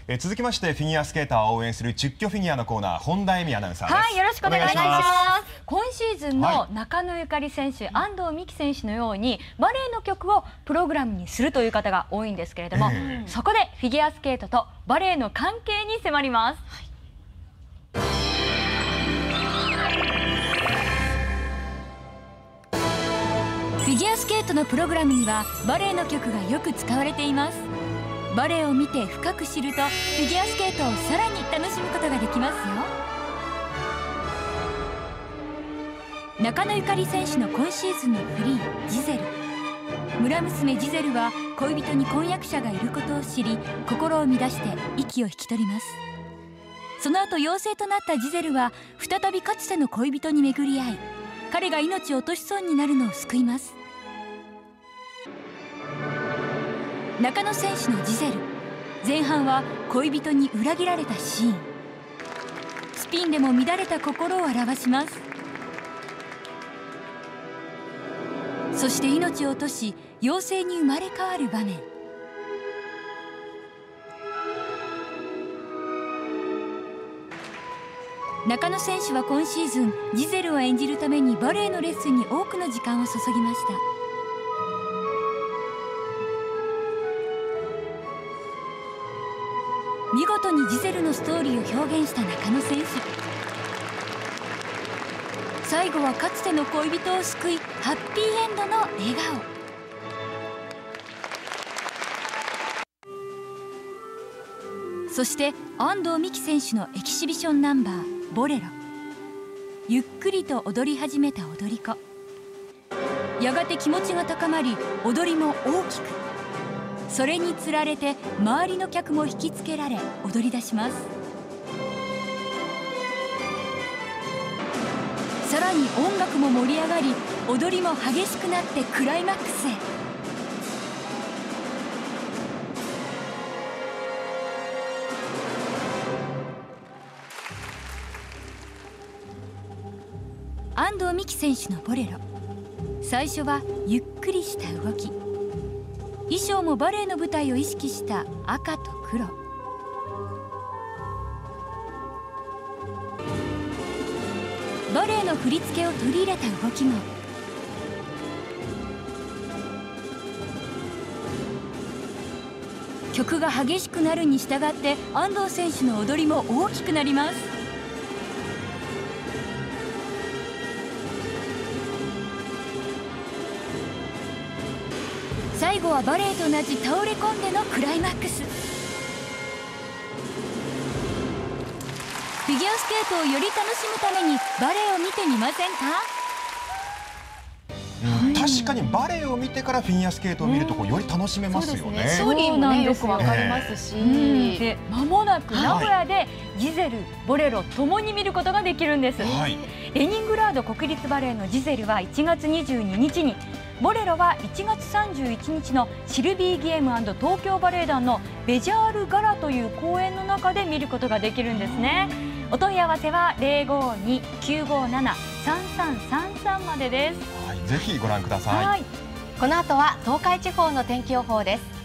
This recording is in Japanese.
続きましてフィギュアスケーターを応援する中京フィギュアのコーナー、本田恵美アナウンサーです。 はい、よろしくお願いします。今シーズンの中野ゆかり選手、安藤美希選手のようにバレエの曲をプログラムにするという方が多いんですけれども、そこでフィギュアスケートとバレエの関係に迫ります。フィギュアスケートのプログラムにはバレエの曲がよく使われています。バレエを見て深く知るとフィギュアスケートをさらに楽しむことができますよ。中野ゆかり選手の今シーズンのフリー「ジゼル」。村娘ジゼルは恋人に婚約者がいることを知り、心を乱して息を引き取ります。その後陽性となったジゼルは再びかつての恋人に巡り合い、彼が命を落としそうになるのを救います。中野選手のジゼル、前半は恋人に裏切られたシーン。スピンでも乱れた心を表します。そして命を落とし妖精に生まれ変わる場面。中野選手は今シーズンジゼルを演じるためにバレエのレッスンに多くの時間を注ぎました。見事にジゼルのストーリーを表現した中野選手。最後はかつての恋人を救い、ハッピーエンドの笑顔。そして安藤美希選手のエキシビションナンバー「ボレロ」。ゆっくりと踊り始めた踊り子。やがて気持ちが高まり、踊りも大きく。それにつられて周りの客も引きつけられ踊り出します。さらに音楽も盛り上がり、踊りも激しくなってクライマックスへ。安藤美希選手のボレロ。最初はゆっくりした動き。衣装もバレエの舞台を意識した赤と黒。バレエの振り付けを取り入れた動きも。曲が激しくなるに従って安藤選手の踊りも大きくなります。最後はバレエと同じ倒れ込んでのクライマックス。フィギュアスケートをより楽しむためにバレエを見てみませんか？ 確かにバレエを見てからフィギュアスケートを見るとより楽しめますよね。 ストーリーもねよくわかりますし、 で間もなく名古屋でジゼル、ボレロともに見ることができるんです。レニングラード国立バレエのジゼルは1月22日に、ボレロは1月31日のシルビー・ギエム&東京バレエ団のベジャール・ガラという公演の中で見ることができるんですね。お問い合わせは052-957-3333までです。 ぜひご覧ください。 この後は東海地方の天気予報です。